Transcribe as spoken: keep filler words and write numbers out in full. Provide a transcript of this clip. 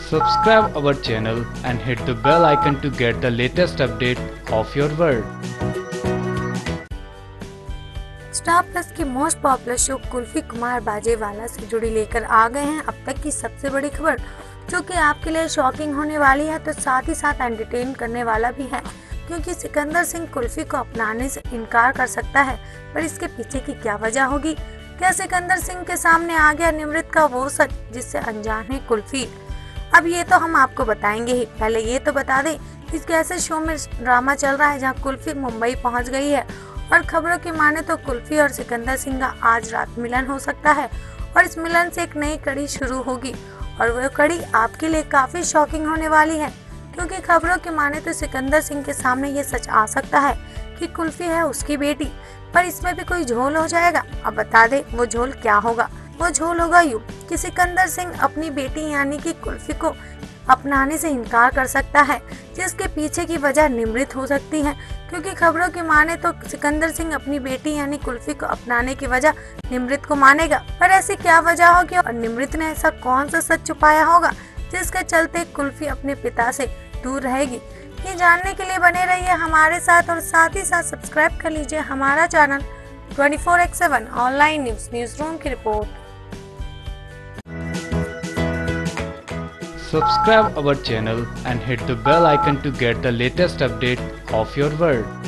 Subscribe our channel and hit the bell icon to get the latest update of your world. Star Plus की most popular show Kulfi Kumar Bajewala से जुड़ी लेकर आ गए हैं अब तक की सबसे बड़ी खबर, जो कि आपके लिए शॉकिंग होने वाली है तो साथ ही साथ एंटरटेन करने वाला भी है, क्योंकि सिकंदर सिंह कुल्फी को अपनाने से इनकार कर सकता है। पर इसके पीछे की क्या वजह होगी? क्या सिकंदर सिंह के सामने आ गया निमृत का वो सच जिससे अनजान है कुल्फी? अब ये तो हम आपको बताएंगे ही। पहले ये तो बता दें इस कैसे शो में ड्रामा चल रहा है जहाँ कुल्फी मुंबई पहुंच गई है और खबरों की माने तो कुल्फी और सिकंदर सिंह का आज रात मिलन हो सकता है और इस मिलन से एक नई कड़ी शुरू होगी और वह कड़ी आपके लिए काफी शॉकिंग होने वाली है, क्योंकि खबरों की माने तो सिकंदर सिंह के सामने ये सच आ सकता है कि कुल्फी है उसकी बेटी। पर इसमें भी कोई झोल हो जाएगा। अब बता दे वो झोल क्या होगा। वो झोल होगा यूँ कि सिकंदर सिंह अपनी बेटी यानी कि कुल्फी को अपनाने से इनकार कर सकता है, जिसके पीछे की वजह निमृत हो सकती है, क्योंकि खबरों की माने तो सिकंदर सिंह अपनी बेटी यानी कुल्फी को अपनाने की वजह निमृत को मानेगा। पर ऐसी क्या वजह होगी और निमृत ने ऐसा कौन सा सच छुपाया होगा जिसके चलते कुल्फी अपने पिता से दूर रहेगी? ये जानने के लिए बने रहिए हमारे साथ और साथ ही साथ सब्सक्राइब कर लीजिए हमारा channel twenty four by seven online news news room की report. Subscribe our channel and hit the bell icon to get the latest update of your world.